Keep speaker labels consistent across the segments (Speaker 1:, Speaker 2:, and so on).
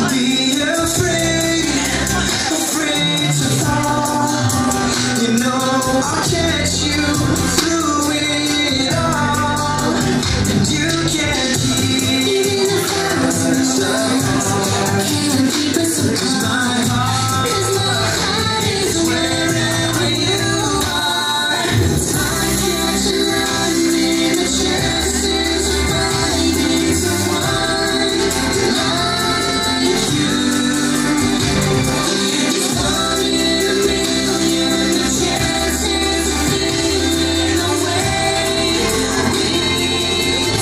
Speaker 1: be afraid, afraid to fall. You know I'll catch you through it all, and you can't keep us can't keep us apart. My heart is wherever you are. I can't run in the chances of finding someone like you. It's 1 in a million, the chances of feeling the way we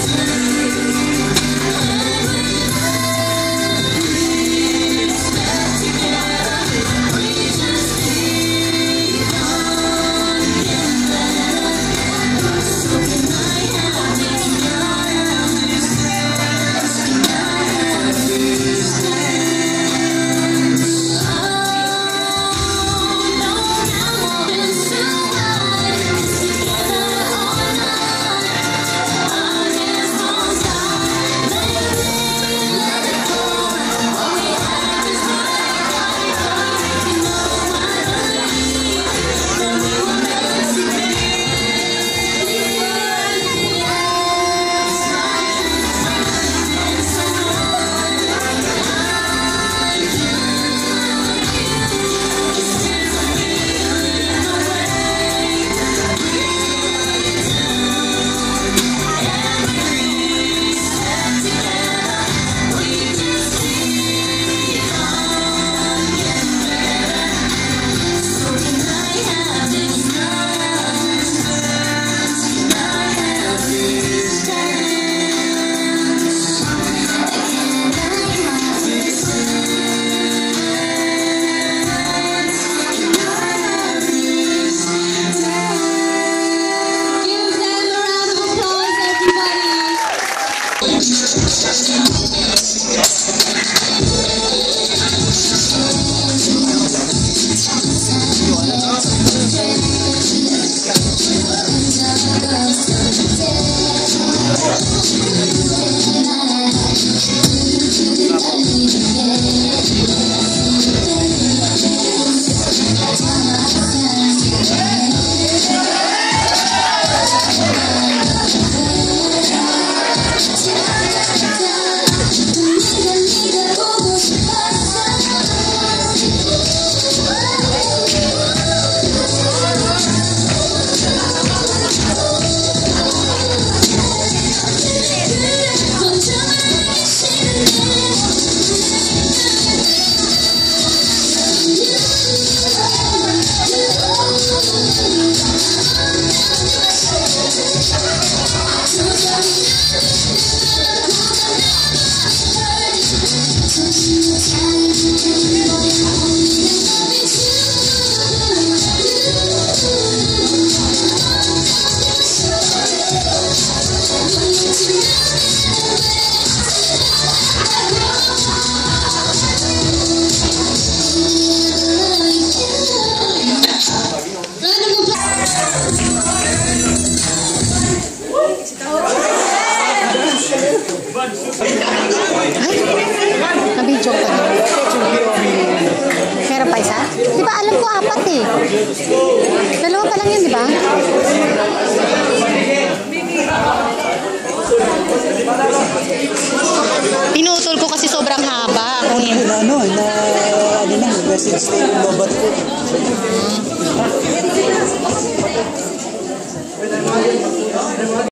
Speaker 2: Nabidyo ka na. Meron pa isa? Di ba alam ko 4 eh. 2 pa lang yun, di ba? Pinutol ko kasi sobrang haba.
Speaker 3: Ano na message tape, lobat ko.